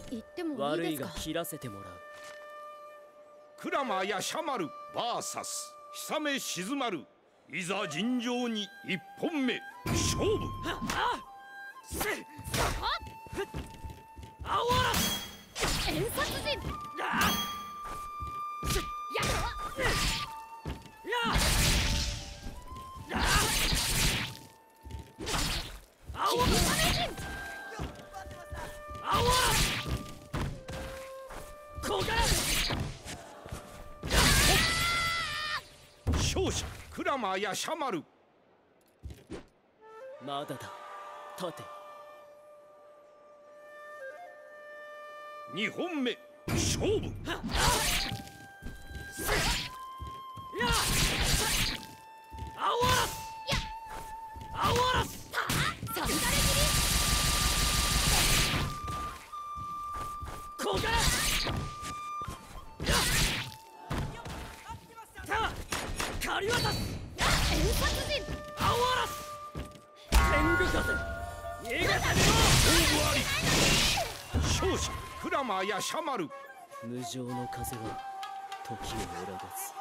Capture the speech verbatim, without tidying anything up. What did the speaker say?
言ってもいい悪いですか。 が切らせてもらう。 鞍馬やしゃまる ブイエス 久米静丸、いざ尋常に一本目勝負。 あわら遠殺人。やるわ。 あわらあわらこが勝者鞍馬やしゃまる。 まだだ。立て。 二本目勝負。 あわらあわらさんがれ切こが借り渡す。 り。遠殺人。 あわらす天狗風逃げてみろ。 勝負あり。勝者鞍馬やしゃまる。 無情の風は時を選ばず。